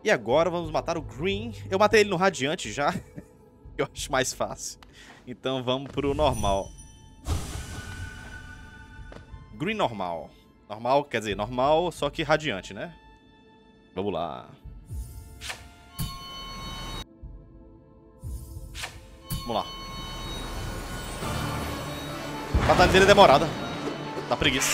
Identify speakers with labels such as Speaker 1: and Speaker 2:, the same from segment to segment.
Speaker 1: E agora vamos matar o Green. Eu matei ele no Radiante já. Eu acho mais fácil. Então vamos pro normal. Green normal. Normal, quer dizer, normal, só que Radiante, né? Vamos lá. Vamos lá. A batalha dele é demorada. Dá preguiça.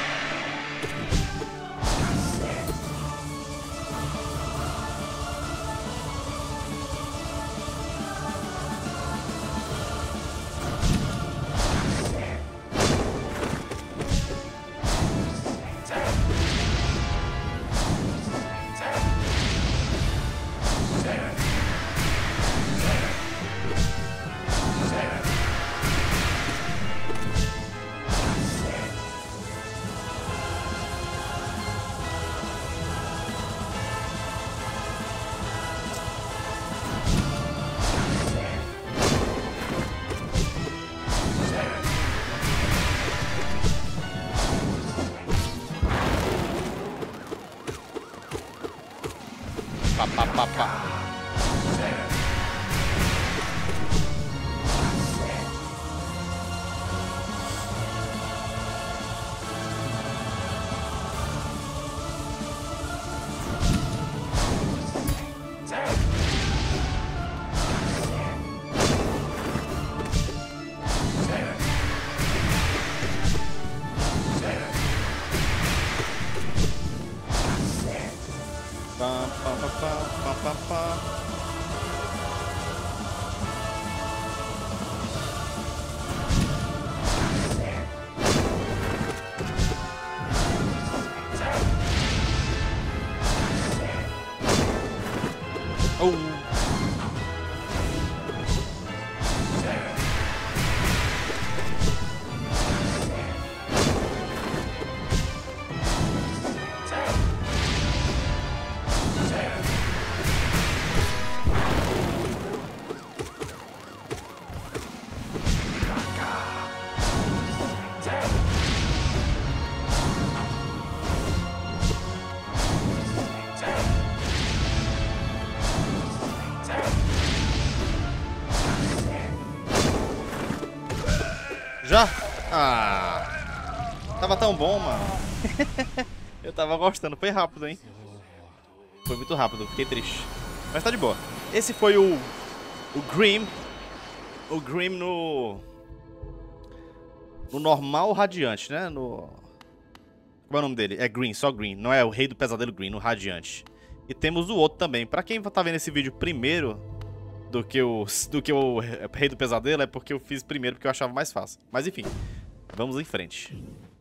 Speaker 1: Pá, pá, pá, pá. Pá, pá, pá, pá, pá, pá. Oh. Já? Ah, tava tão bom, mano. Eu tava gostando. Foi rápido, hein? Foi muito rápido. Fiquei triste. Mas tá de boa. Esse foi o Grim. O Grim no normal Radiante, né? No... Qual é o nome dele? É Green, só Green. Não é o Rei do Pesadelo Green, no Radiante. E temos o outro também. Pra quem tá vendo esse vídeo primeiro do que o Rei do Pesadelo, é porque eu fiz primeiro, porque eu achava mais fácil. Mas enfim, vamos em frente.